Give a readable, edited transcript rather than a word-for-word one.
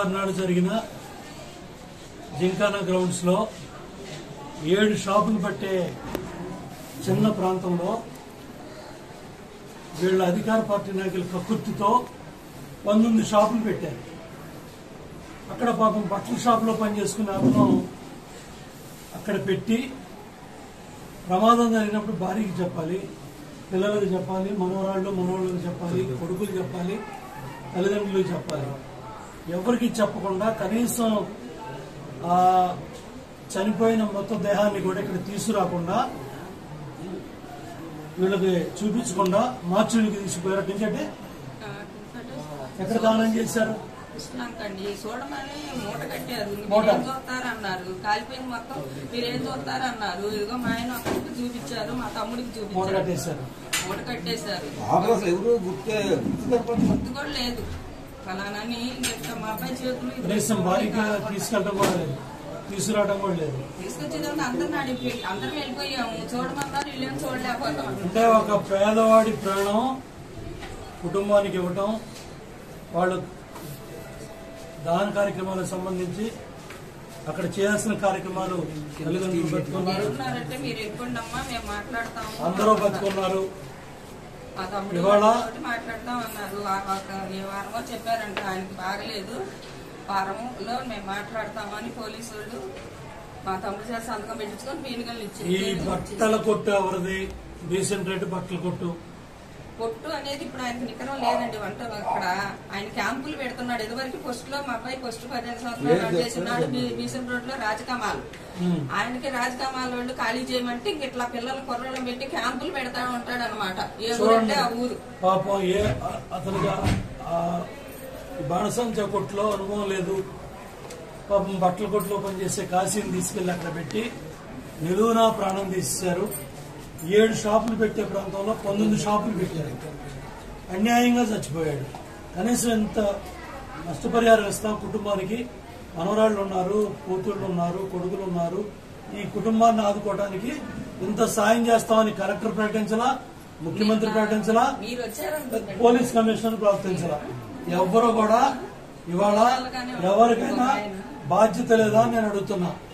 16 నాడు జరిగిన జింకానా గ్రౌండ్స్ లో 7 షాపులు పట్టే చిన్న ప్రాంతంలో వీళ్ళ అధికార పార్టీ నాయకుల కక్కుర్తితో 19 షాపులు పెట్టారు. అక్కడ పాపం బట్టల షాపులో పనిచేసుకునే అతను అక్కడ పెట్టి ప్రమాదం జరిగినప్పుడు భార్యకి చెప్పాలి, పిల్లలకు చెప్పాలి, మనవరాళ్ళకి చెప్పాలి, కొడుకులు చెప్పాలి, తల్లిదండ్రులకు చెప్పాలి. ఎవరికి చెప్పకుండా కనీసం ఆ చనిపోయిన మొత్తం దేహాన్ని కూడా ఇక్కడ తీసుకురాకుండా వీళ్ళకి చూపించకుండా మార్చులకి తీసుకుపోయారు. ఎందుకంటే ఎక్కడ దానం చేశారు? చూడమని మూట కట్టారు. ఏం చూస్తారన్నారు, కాలిపోయింది మొత్తం, మీరేం చూస్తారన్నారు. ఇదిగో మా ఆయన ఒకరికి చూపించారు, మా తమ్ముడికి చూపించారు, మూట కట్టేశారు. గుర్తు కూడా లేదు ఫలానని. మా అబ్బాయి చేతులు తీసుకెళ్ళడం కూడా లేదు, తీసుకురావడం కూడా లేదు. తీసుకొచ్చేదంతా అందరం వెళ్ళిపోయాము. చూడమన్నారు, వీళ్ళేం చూడలేకపోతాం. అంటే ఒక పేదవాడి ప్రాణం కుటుంబానికి ఇవ్వటం, వాళ్ళు దాన కార్యక్రమాలకు సంబంధించి అక్కడ చేయాల్సిన కార్యక్రమాలు తల్లిదండ్రులు బతుకున్నారు, అందరూ బతుకున్నారు. ఇవాళ మాట్లాడతాం అన్నారు. ఏ వారమో చెప్పారంట, ఆయనకి బాగలేదు, వారంలో మేము మాట్లాడతామని పోలీసు వాళ్ళు మా తమ్ముడు చేసి సంతకం పెట్టించుకొని పీనుగలు ఇచ్చారు. ఈ బట్టల కొట్టు ఎవరిది? డీసెంట్ రేటు బట్టల కొట్టు అనేది ఇప్పుడు ఆయనకి నికరం లేదండి. వంట అక్కడ ఆయన క్యాంపులు పెడుతున్నాడు. ఇదివరకు పోస్ట్ లో మా అబ్బాయి పోస్ట్ 15 సంవత్సరాలు చేస్తున్నాడు. బీసెంట్ రోడ్ లో రాజకమాల్, ఆయనకి రాజకమాల్ వాళ్ళు ఖాళీ చేయమంటే ఇంక ఇట్లా పిల్లల కుర్రలను పెట్టి క్యాంపులు పెడతా ఉంటాడు అనమాట. ఏ ఊరంటే ఆ ఊరు. పాపం అతనికి బాణసంచ కొట్లో అనుభవం లేదు. పాపం బట్టల కొట్లో పనిచేసే కాశీని తీసుకెళ్లి అక్కడ పెట్టి నిలువునా ప్రాణం తీసేశారు. 7 షాపులు పెట్టే ప్రాంతంలో 19 షాపులు పెట్టారు. అన్యాయంగా చచ్చిపోయాడు. కనీసం ఎంత నష్టపరిహారం ఇస్తాం కుటుంబానికి? మనవరాళ్లు ఉన్నారు, కూతుళ్ళు ఉన్నారు, కొడుకులు ఉన్నారు. ఈ కుటుంబాన్ని ఆదుకోవడానికి ఇంత సాయం చేస్తామని కలెక్టర్ ప్రకటించలా, ముఖ్యమంత్రి ప్రకటించలా, పోలీస్ కమిషనర్ ప్రకటించలా. ఎవ్వరూ కూడా ఇవాళ ఎవరికైనా బాధ్యత లేదా అని నేను అడుగుతున్నా.